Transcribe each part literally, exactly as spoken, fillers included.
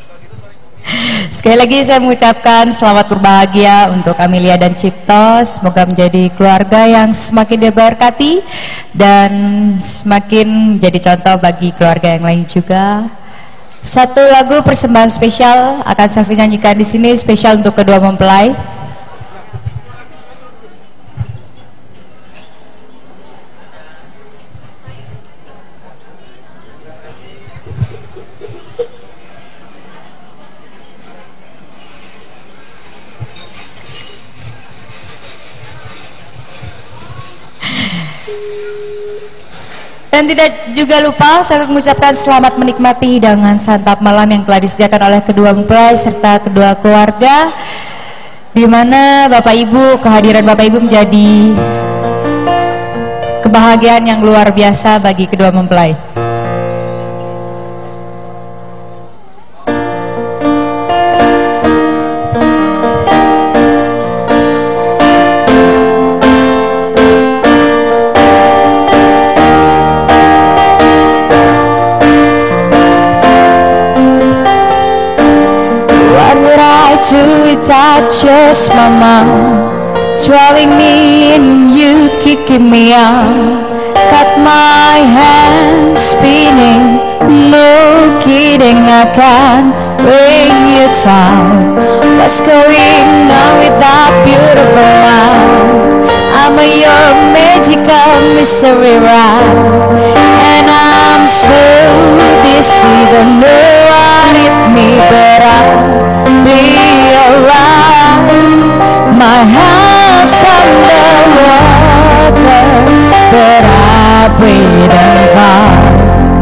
Sekali lagi saya mengucapkan selamat berbahagia untuk Amelia dan Tjipto. Semoga menjadi keluarga yang semakin diberkati dan semakin jadi contoh bagi keluarga yang lain juga. Satu lagu persembahan spesial akan saya nyanyikan di sini, spesial untuk kedua mempelai. Dan tidak juga lupa saya mengucapkan selamat menikmati hidangan santap malam yang telah disediakan oleh kedua mempelai serta kedua keluarga, di mana Bapak Ibu, kehadiran Bapak Ibu menjadi kebahagiaan yang luar biasa bagi kedua mempelai. To without your mama drawing me in, you kicking me out, got my hands spinning, no kidding, I can't bring you down. What's going on with that beautiful mind? I'm a your magical mystery ride, and I'm so dizzy, don't know what hit me, but I'll be alright. My hands underwater, but I breathe and fly.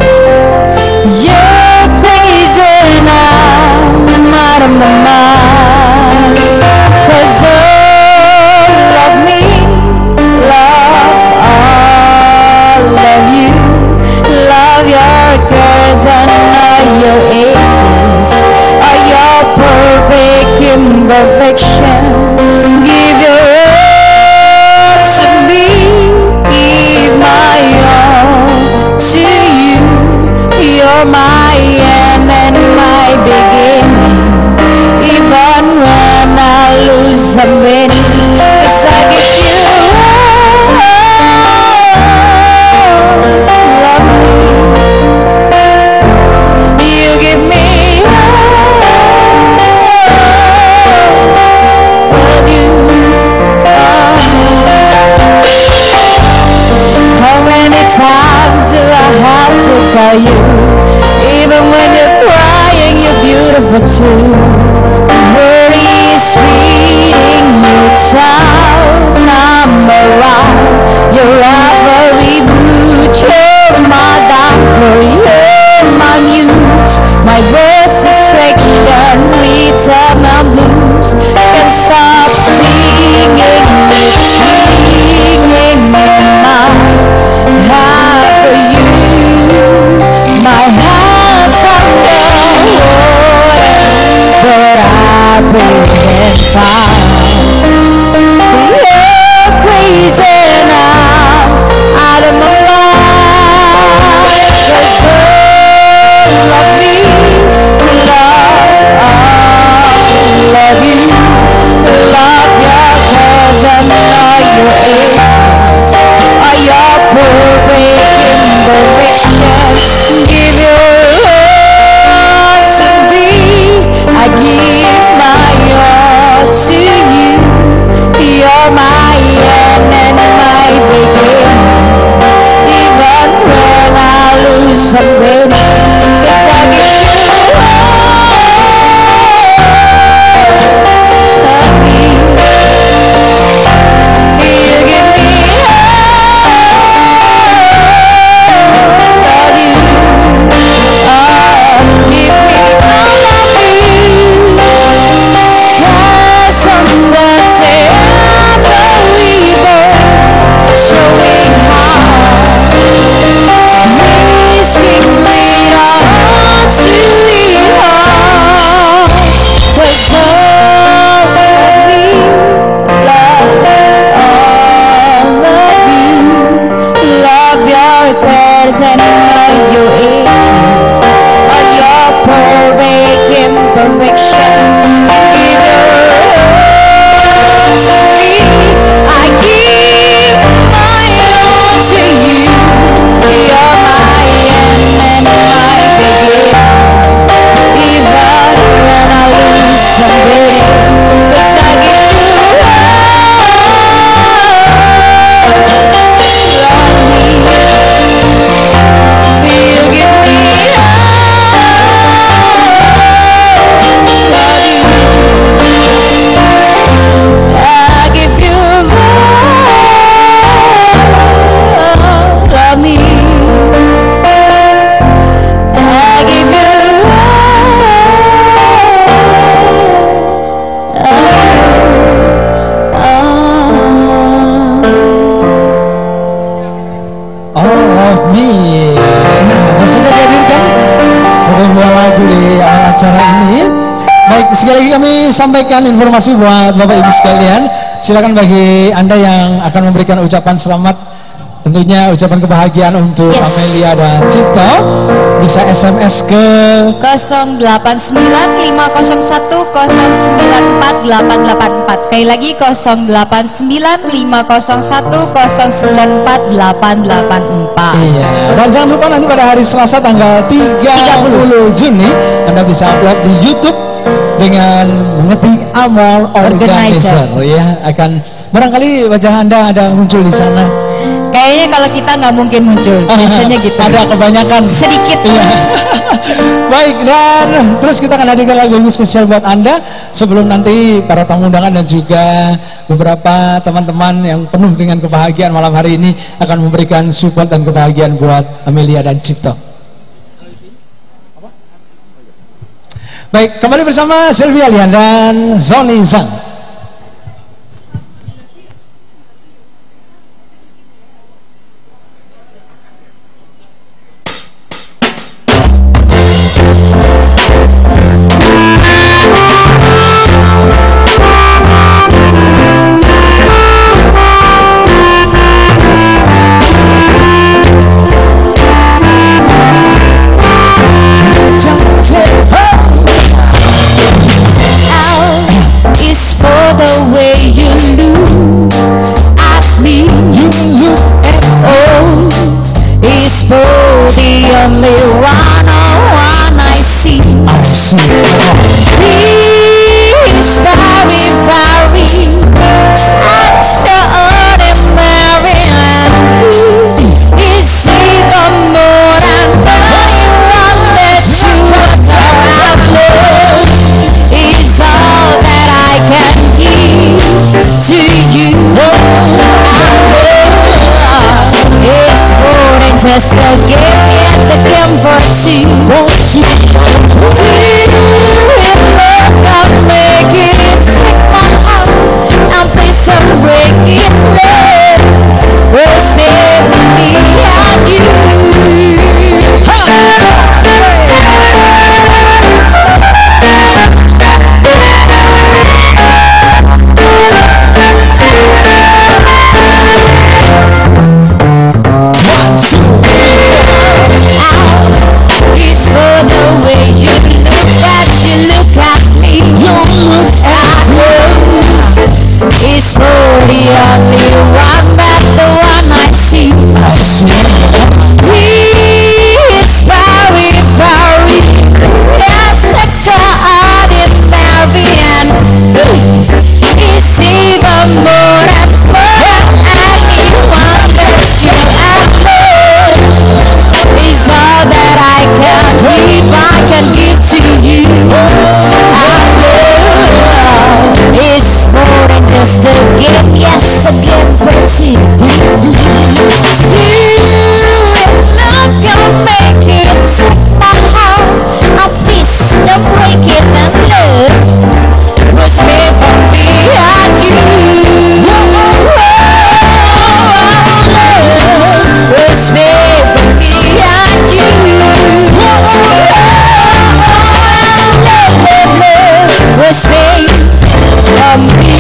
You're crazy now, out of my mind. 'Cause all of me, love all of you, love your girls and all your ages, all your perfect imperfection. Give your all to me, give my all to you. You're my end and my beginning, even when I lose I'm winning, 'cause I give you all. Love me, you give me tell you, even when you're crying, you're beautiful too. Worry is beating you down. I'm around, you're every mood. You're my doctor, you're my muse, my verse distraction, rhythm and blues. Can't stop singing, singing in my heart for you. My hands underwater, but I breathe and fly. You're crazy now, out of my mind. 'Cause all of me, lagu di awal acara ini. Baik, sekali lagi kami sampaikan informasi buat Bapak Ibu sekalian. Silakan bagi Anda yang akan memberikan ucapan selamat, tentunya ucapan kebahagiaan untuk yes. Amelia dan Tjipto, bisa S M S ke nol delapan sembilan lima nol satu nol sembilan empat delapan delapan empat. Sekali lagi nol delapan sembilan lima nol satu nol sembilan empat delapan delapan empat. Iya, dan jangan lupa nanti pada hari Selasa tanggal tiga puluh Juni Anda bisa upload di YouTube dengan mengetik Amor Organizer. Ya, akan barangkali wajah Anda ada muncul di sana. Kayaknya kalau kita nggak mungkin muncul, biasanya gitu. Ada kebanyakan. Sedikit. Iya. Baik, dan terus kita akan hadirkan lagu spesial buat Anda sebelum nanti para tamu undangan dan juga beberapa teman-teman yang penuh dengan kebahagiaan malam hari ini akan memberikan support dan kebahagiaan buat Amelia dan Tjipto. Baik, kembali bersama Sylvia Lian dan Zoni Zhang. Just a game and the game for two. For two. Two in love, I'll make it. Take my heart and play some break it love. Oh, stay with me and you. It's for the only one, but the one I see. I see. We is very, very, yes, extraordinary, and it's even more and more than anyone that you ever. It's all that I can give, I can give to you. It's more than just a game, yes, a game for two. Two in love can make it. Take my heart, now please don't break it. And love was made for me and you. Love was made for me and you. Love was made for me.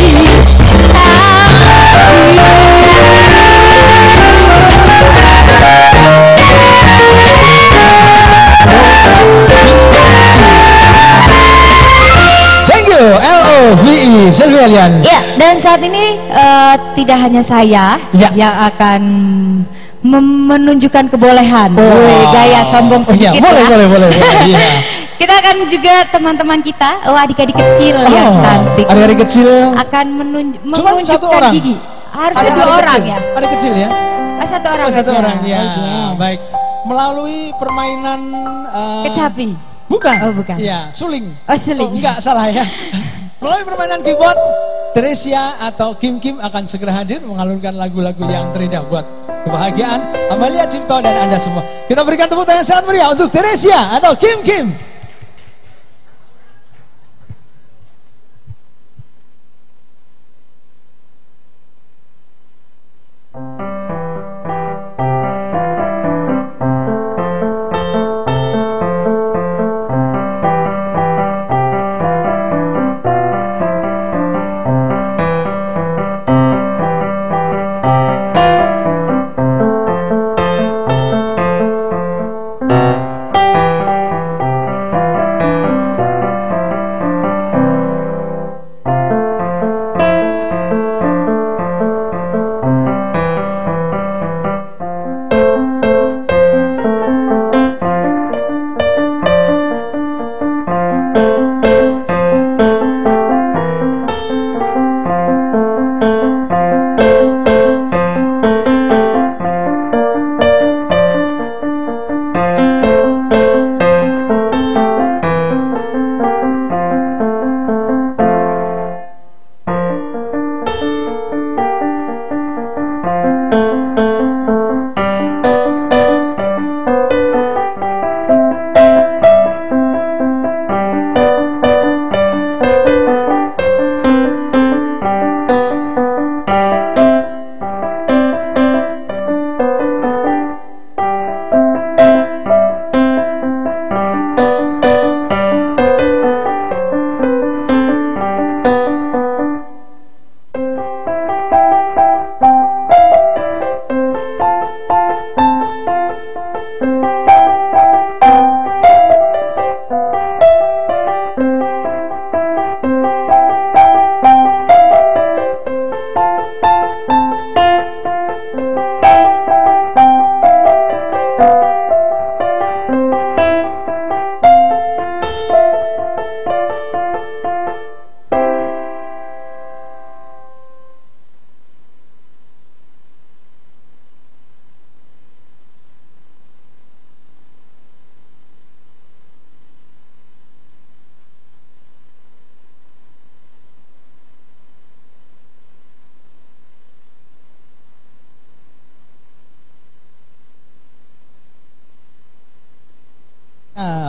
Thank you, L O V I Sylvia Lian. Ya, dan saat ini uh, tidak hanya saya ya. yang akan menunjukkan kebolehan, oh. Boleh gaya sombong sedikit, oh, iya. Boleh, ya. boleh, boleh, boleh. Iya. Kita akan juga teman-teman kita, oh adik-adik kecil oh, yang cantik, adik-adik kecil akan menunj Cuman menunjukkan gigi. Harusnya dua orang kecil. ya. Ada kecil ya? Oh, satu orang oh, satu aja. orang ya. Oh, yes. Baik. Melalui permainan uh, kecapi. Bukan. Oh, bukan. Iya, suling. Oh, suling. Oh, enggak salah ya. Melalui permainan keyboard, Teresia atau Kim Kim akan segera hadir mengalunkan lagu-lagu yang terindah buat kebahagiaan Amelia Tjipto dan Anda semua. Kita berikan tepuk tangan sangat meriah untuk Teresia atau Kim Kim.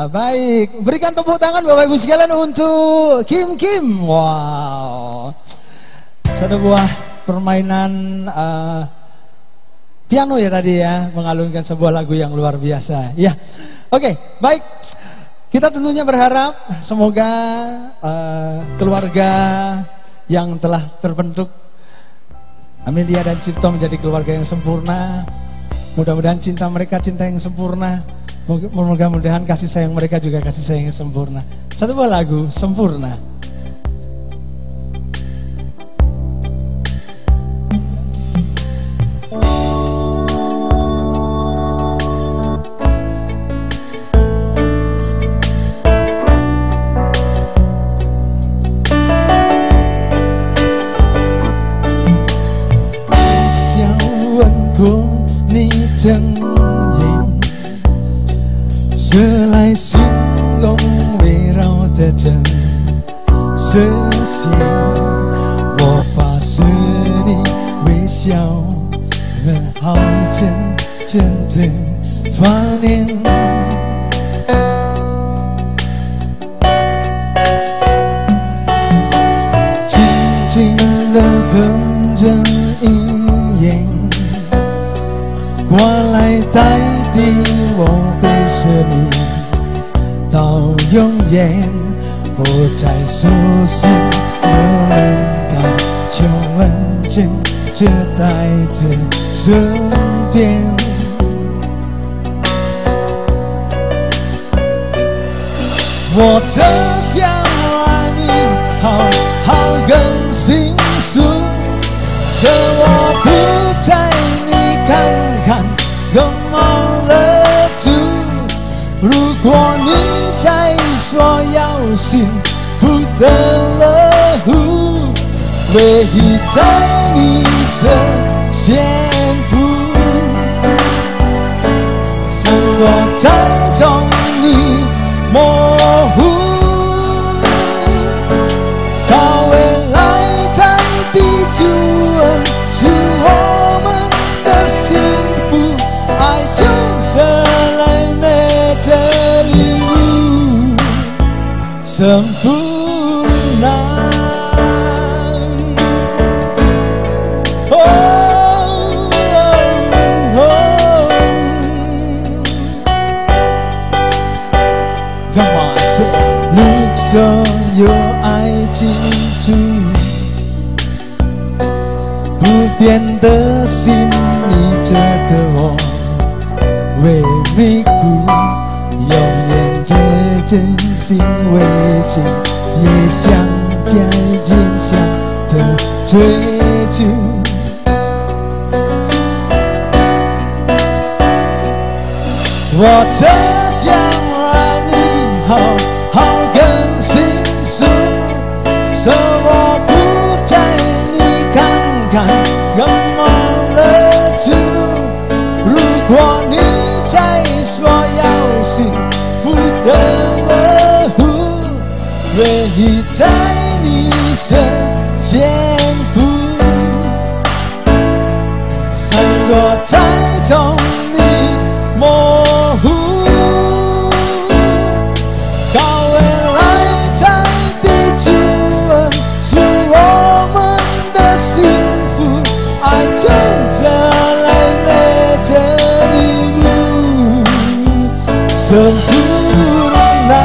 baik. Berikan tepuk tangan Bapak Ibu sekalian untuk Kim Kim. Wow. Satu buah permainan uh, piano ya tadi ya, mengalunkan sebuah lagu yang luar biasa. Ya, oke, okay, baik. Kita tentunya berharap semoga uh, keluarga yang telah terbentuk Amelia dan Tjipto menjadi keluarga yang sempurna. Mudah-mudahan cinta mereka cinta yang sempurna. Mudah-mudahan kasih sayang mereka juga kasih sayang yang sempurna. Satu buah lagu, Sempurna. Chẳng nhìn giờ lại xin gông vì rau tê chân sơ xiao wo fa sư ni微笑和好真真的发念静静的哼着音乐我来代替我会舍你到永远不再熟悉我们到就安静就待在身边我只想让你好好更幸福可我不在你看看有没了住如果你再说要幸福的了乎唯一在你身先不胜过再从你模糊到未来在地球是我们的幸福爱就是来美的礼物生不难所有爱情中不变的心你觉得我为迷糊永远的真心为情也想在坚强的追求我只想让你好好更幸福说我不在你看看有没了住如果你再说要幸福的了乎唯一在你身先不胜过再从你模糊生不难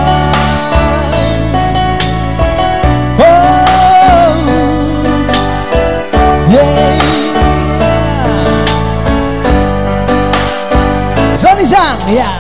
哦耶手你上呀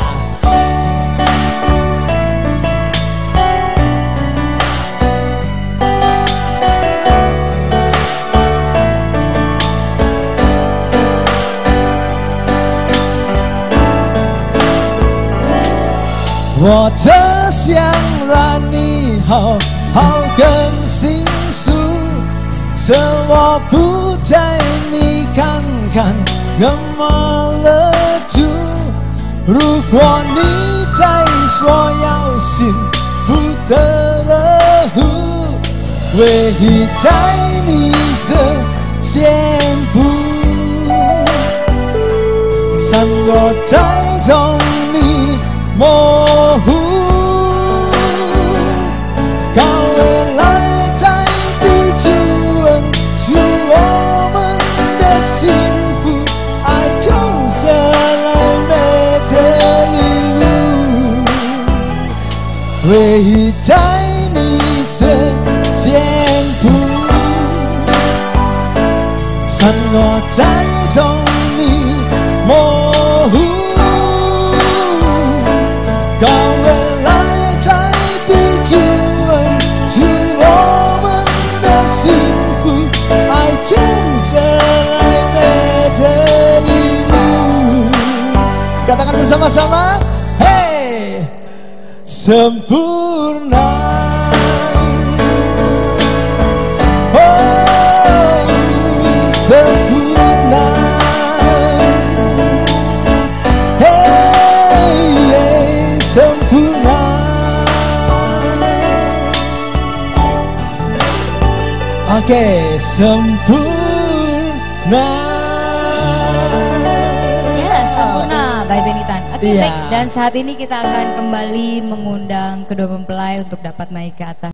我只想让你好好更幸福趁我不在你看看有没了住如果你再说要幸福的了乎唯一在你身先不胜过再从你模糊 Kau relaiใจที่ชวนชวนมันได้幸福爱就是来没这礼物为在你身前铺散落在从你模糊高未来在地球是我们的幸福爱就是来没这礼物 katakan bersama-sama hey sempurna oh sempurna hey, hey sempurna oke okay, sempurna Ya, sempurna by Benitan. Oke, Iya. baik. Dan saat ini kita akan kembali mengundang kedua mempelai untuk dapat naik ke atas.